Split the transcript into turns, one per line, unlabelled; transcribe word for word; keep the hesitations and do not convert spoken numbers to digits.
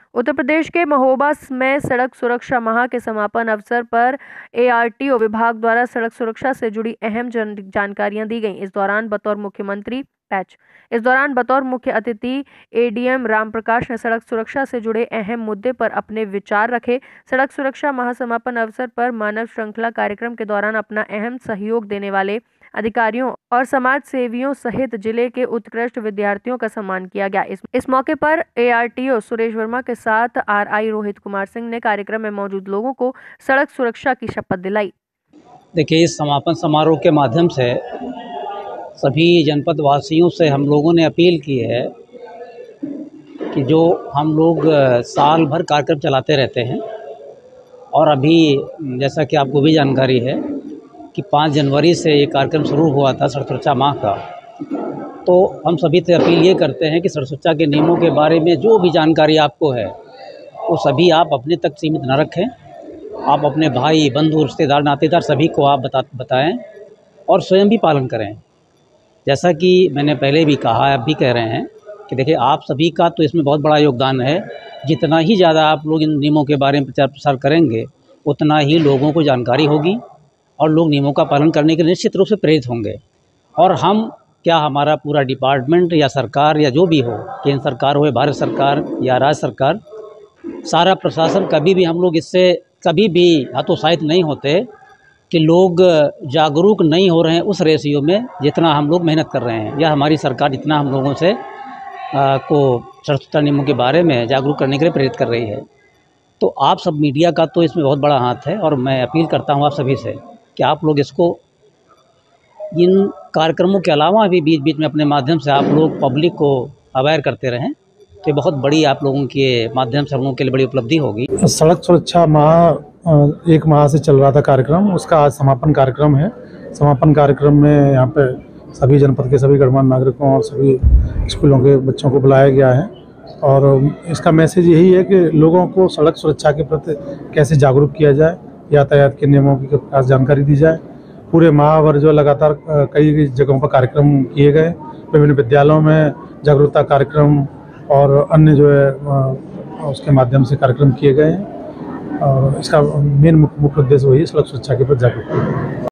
उत्तर प्रदेश के महोबा में सड़क सुरक्षा माह के समापन अवसर पर एआरटीओ विभाग द्वारा सड़क सुरक्षा से जुड़ी अहम जानकारियां दी गईं। इस दौरान बतौर मुख्यमंत्री पैच इस दौरान बतौर मुख्य अतिथि एडीएम रामप्रकाश ने सड़क सुरक्षा से जुड़े अहम मुद्दे पर अपने विचार रखे। सड़क सुरक्षा माह समापन अवसर पर मानव श्रृंखला कार्यक्रम के दौरान अपना अहम सहयोग देने वाले अधिकारियों और समाज सेवियों सहित जिले के उत्कृष्ट विद्यार्थियों का सम्मान किया गया। इस, इस मौके पर एआरटीओ सुरेश वर्मा के साथ आरआई रोहित कुमार सिंह ने कार्यक्रम में मौजूद लोगों को सड़क सुरक्षा की शपथ दिलाई।
देखिए, इस समापन समारोह के माध्यम से सभी जनपद वासियों से हम लोगों ने अपील की है कि जो हम लोग साल भर कार्यक्रम चलाते रहते हैं और अभी जैसा कि आपको भी जानकारी है कि पाँच जनवरी से ये कार्यक्रम शुरू हुआ था सड़क सुरक्षा माह का, तो हम सभी से अपील ये करते हैं कि सड़क सुरक्षा के नियमों के बारे में जो भी जानकारी आपको है वो सभी आप अपने तक सीमित न रखें। आप अपने भाई, बंधु, रिश्तेदार, नातेदार सभी को आप बता बताएं और स्वयं भी पालन करें। जैसा कि मैंने पहले भी कहा, अब भी कह रहे हैं कि देखिए, आप सभी का तो इसमें बहुत बड़ा योगदान है। जितना ही ज़्यादा आप लोग इन नियमों के बारे में प्रचार प्रसार करेंगे उतना ही लोगों को जानकारी होगी और लोग नियमों का पालन करने के लिए निश्चित रूप से प्रेरित होंगे। और हम क्या, हमारा पूरा डिपार्टमेंट या सरकार या जो भी हो, केंद्र सरकार हो या भारत सरकार या राज्य सरकार, सारा प्रशासन, कभी भी हम लोग इससे कभी भी हतोत्साहित नहीं होते कि लोग जागरूक नहीं हो रहे हैं उस रेशियो में जितना हम लोग मेहनत कर रहे हैं, या हमारी सरकार जितना हम लोगों से आ, को सड़क सुरक्षा नियमों के बारे में जागरूक करने के लिए प्रेरित कर रही है। तो आप सब मीडिया का तो इसमें बहुत बड़ा हाथ है और मैं अपील करता हूँ आप सभी से कि आप लोग इसको, इन कार्यक्रमों के अलावा भी बीच बीच में अपने माध्यम से आप लोग पब्लिक को अवेयर करते रहें। तो बहुत बड़ी आप लोगों के माध्यम से हम लोगों के लिए बड़ी उपलब्धि होगी।
सड़क सुरक्षा माह एक माह से चल रहा था कार्यक्रम, उसका आज समापन कार्यक्रम है। समापन कार्यक्रम में यहाँ पे सभी जनपद के सभी गणमान्य नागरिकों और सभी स्कूलों के बच्चों को बुलाया गया है और इसका मैसेज यही है कि लोगों को सड़क सुरक्षा के प्रति कैसे जागरूक किया जाए, यातायात के नियमों की खास जानकारी दी जाए। पूरे माह भर जो लगातार कई जगहों पर कार्यक्रम किए गए, विभिन्न विद्यालयों में जागरूकता कार्यक्रम और अन्य जो है उसके माध्यम से कार्यक्रम किए गए हैं और इसका मेन मुख्य उद्देश्य वही है, सड़क सुरक्षा के प्रति जागरूकता।